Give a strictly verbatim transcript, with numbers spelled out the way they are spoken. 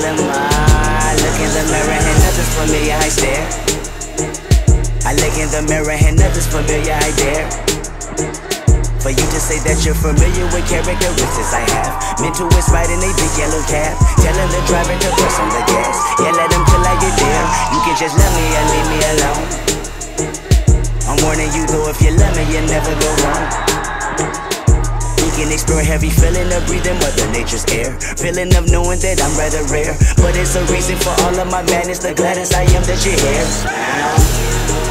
am I. Look in the mirror and nothing's familiar, I stare. I look in the mirror and nothing's familiar, I dare. For you to say that you're familiar with characteristics I have. Mental is riding a big yellow cab, telling the driver to press on the gas. Yeah, let him till I get there. You can just love me or leave me alone. I'm warning you though, if you love me, you never go wrong. You can explore heavy feeling of breathing Mother Nature's air, feeling of knowing that I'm rather rare. But it's a reason for all of my madness, the gladness I am that you're here.